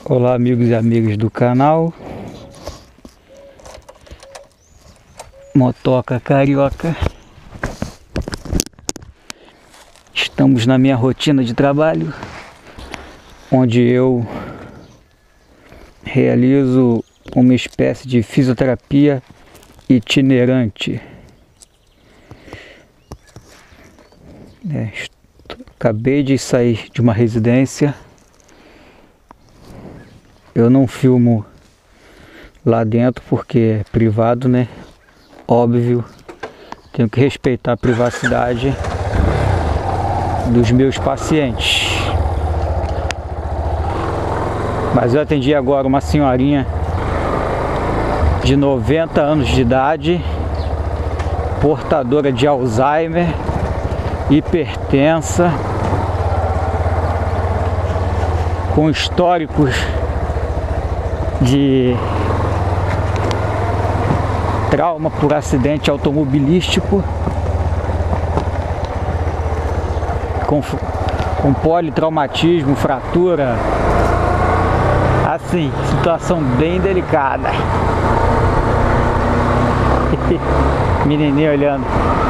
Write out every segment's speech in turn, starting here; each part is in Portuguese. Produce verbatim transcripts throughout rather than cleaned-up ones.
Olá, amigos e amigas do canal Motoca Carioca. Estamos na minha rotina de trabalho, onde eu realizo uma espécie de fisioterapia itinerante. É, acabei de sair de uma residência. Eu não filmo lá dentro porque é privado, né? Óbvio, tenho que respeitar a privacidade dos meus pacientes. Mas eu atendi agora uma senhorinha de noventa anos de idade, portadora de Alzheimer, hipertensa, com históricos de trauma por acidente automobilístico, com, com politraumatismo, fratura, assim, situação bem delicada. Menininho olhando.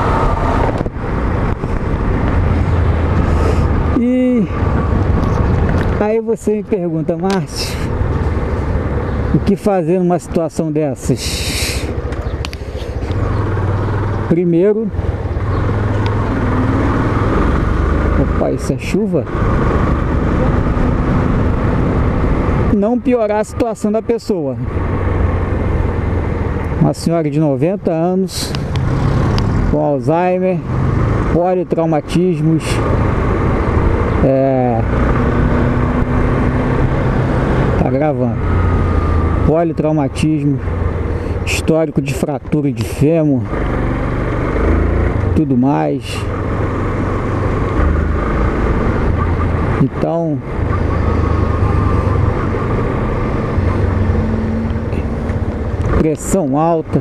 E aí você me pergunta, Márcio, o que fazer numa situação dessas? Primeiro, opa, isso é chuva? Não piorar a situação da pessoa. Uma senhora de noventa anos, com Alzheimer, politraumatismos, é... tá gravando. Politraumatismo, histórico de fratura de fêmur, tudo mais. Então, pressão alta.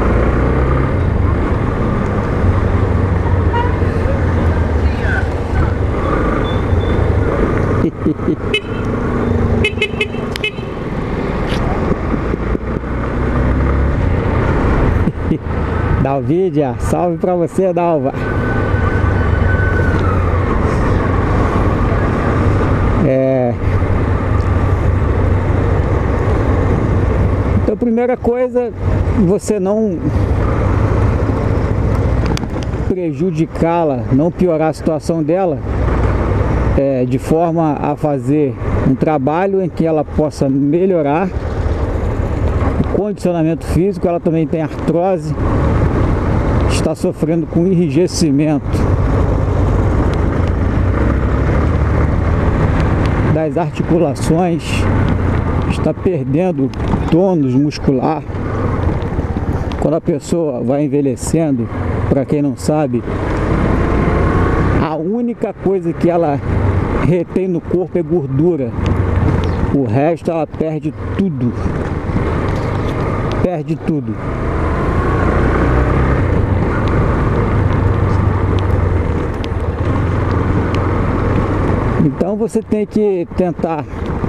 Dalvídia, salve pra você, Dalva. É... Então, a primeira coisa, você não prejudicá-la, não piorar a situação dela, é, de forma a fazer um trabalho em que ela possa melhorar o condicionamento físico. Ela também tem artrose, está sofrendo com enrijecimento das articulações, está perdendo tônus muscular. Quando a pessoa vai envelhecendo, para quem não sabe, a única coisa que ela retém no corpo é gordura. O resto ela perde tudo. Perde tudo. Então você tem que tentar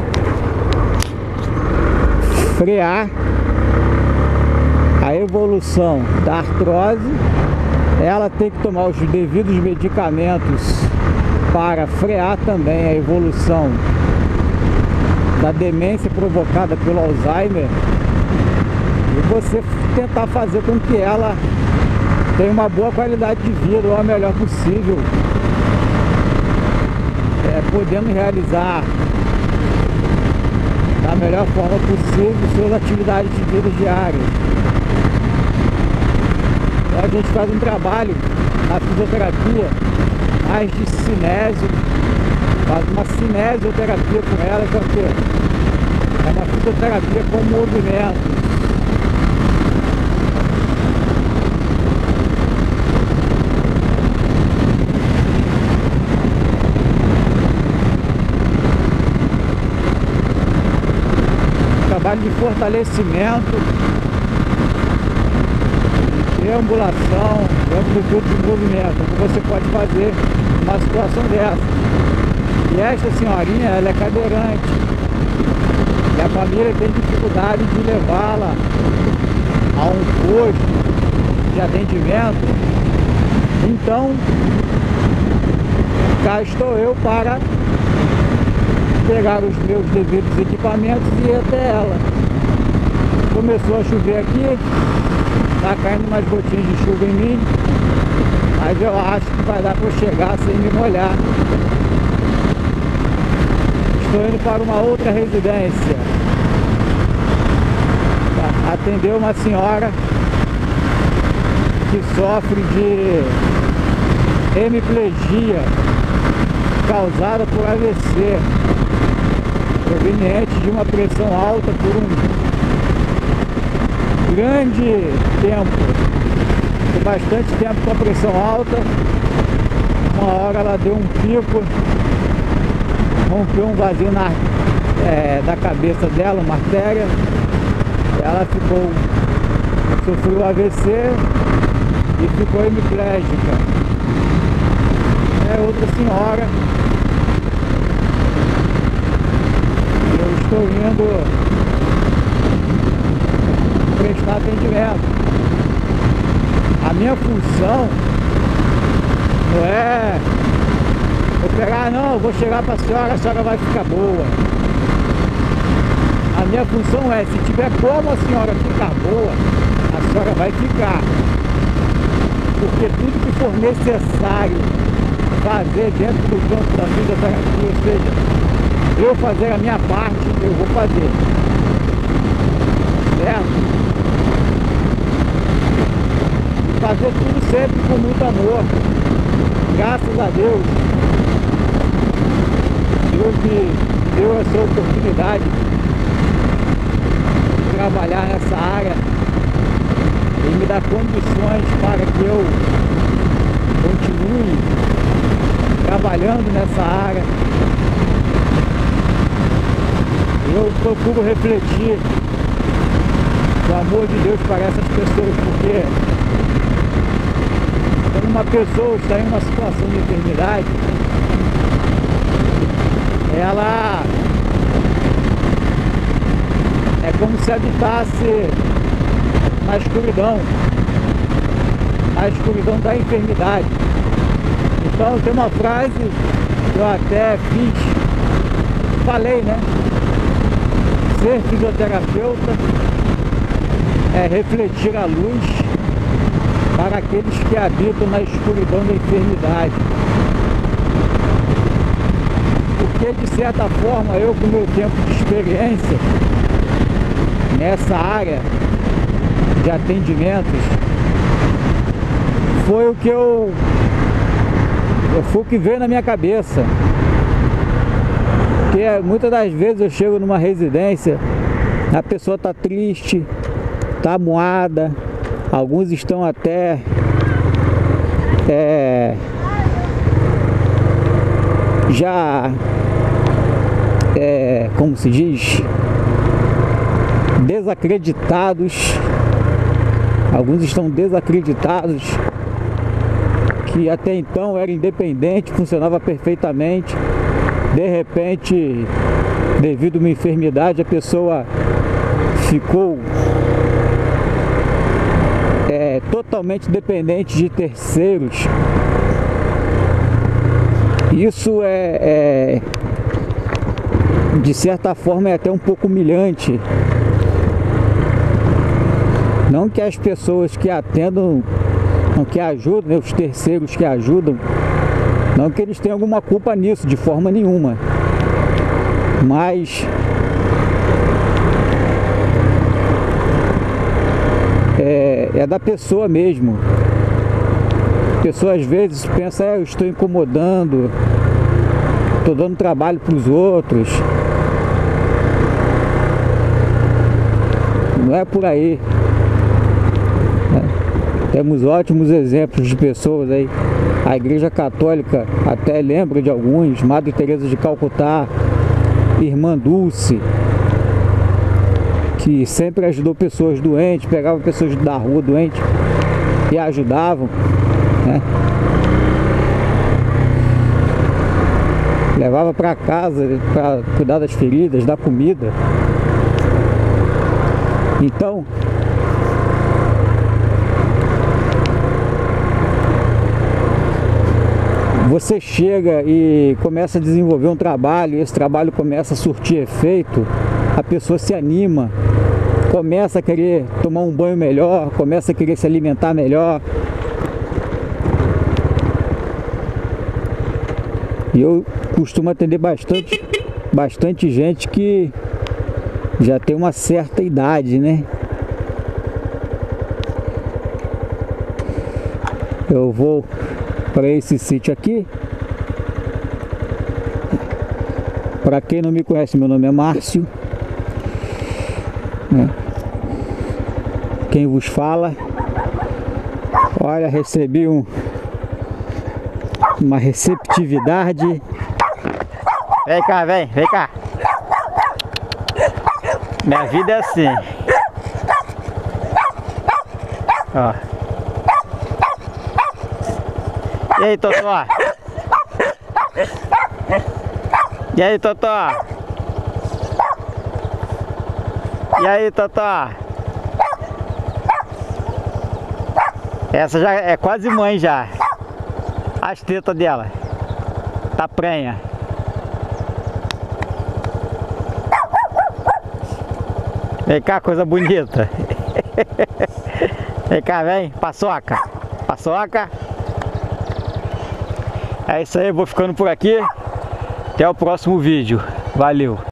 frear a evolução da artrose. Ela tem que tomar os devidos medicamentos para frear também a evolução da demência provocada pelo Alzheimer, e você tentar fazer com que ela tenha uma boa qualidade de vida, ou a melhor possível, é, podendo realizar da melhor forma possível suas atividades de vida diárias. Então a gente faz um trabalho na fisioterapia mais de cinésio, faz uma cinesioterapia com ela, que é o quê? É uma fisioterapia com movimento. Trabalho de fortalecimento, deambulação, amplitude de movimento, que você pode fazer numa situação dessa. E esta senhorinha, ela é cadeirante. e a família tem dificuldade de levá-la a um posto de atendimento. Então, cá estou eu para pegar os meus devidos equipamentos e ir até ela. Começou a chover aqui, tá caindo umas gotinhas de chuva em mim, mas eu acho que vai dar para eu chegar sem me molhar. Estou indo para uma outra residência, tá? Atender uma senhora que sofre de hemiplegia causada por A V C, proveniente de uma pressão alta por um grande tempo, por bastante tempo com a pressão alta. Uma hora ela deu um pico, rompeu um vazio na, é, da cabeça dela, uma artéria. Ela ficou, sofreu A V C e ficou hemiplégica. É outra senhora. Eu estou indo prestar atendimento. A minha função não é operar, não, vou chegar para a senhora, a senhora vai ficar boa. A minha função é, se tiver como a senhora ficar boa, a senhora vai ficar. Porque tudo que for necessário fazer dentro do campo da fisioterapia, ou seja, eu fazer a minha parte, eu vou fazer. Certo? Fazer tudo sempre com muito amor. Graças a Deus, Deus me deu essa oportunidade de trabalhar nessa área e me dá condições para que eu continue trabalhando nessa área. Eu procuro refletir o amor de Deus para essas pessoas, porque quando uma pessoa está em uma situação de enfermidade, ela é como se habitasse na escuridão, na escuridão da enfermidade. Então tem uma frase que eu até fiz, falei, né? Ser fisioterapeuta é refletir a luz para aqueles que habitam na escuridão da enfermidade. Porque de certa forma eu, com o meu tempo de experiência nessa área de atendimentos, foi o que eu, eu foi o que veio na minha cabeça. Porque muitas das vezes eu chego numa residência, a pessoa está triste, está moada, alguns estão até é, já é, como se diz, desacreditados. Alguns estão desacreditados, que até então era independente, funcionava perfeitamente. De repente, devido a uma enfermidade, a pessoa ficou é, totalmente dependente de terceiros. Isso é, é, de certa forma, é até um pouco humilhante. Não que as pessoas que atendam, não que ajudam, né, os terceiros que ajudam, não que eles tenham alguma culpa nisso, de forma nenhuma. Mas é, é da pessoa mesmo. A pessoa às vezes pensa, é, eu estou incomodando, estou dando trabalho para os outros. Não é por aí. Temos ótimos exemplos de pessoas aí. A Igreja Católica até lembra de alguns, Madre Teresa de Calcutá, Irmã Dulce, que sempre ajudou pessoas doentes, pegava pessoas da rua doentes e ajudavam, né? Levava para casa para cuidar das feridas, dar comida. Então, você chega e começa a desenvolver um trabalho, esse trabalho começa a surtir efeito, a pessoa se anima, começa a querer tomar um banho melhor, começa a querer se alimentar melhor. E eu costumo atender bastante, bastante gente que já tem uma certa idade, né? Eu vou para esse sítio aqui. Para quem não me conhece, meu nome é Márcio, né? Quem vos fala. Olha, recebi um, uma receptividade. Vem cá, vem, vem cá. Minha vida é assim. Ó. E aí, Totó? E aí, Totó? E aí, Totó? Essa já é quase mãe já. As tetas dela. Tá prenha. Vem cá, coisa bonita. Vem cá, vem. Paçoca. Paçoca. É isso aí, eu vou ficando por aqui. Até o próximo vídeo. Valeu!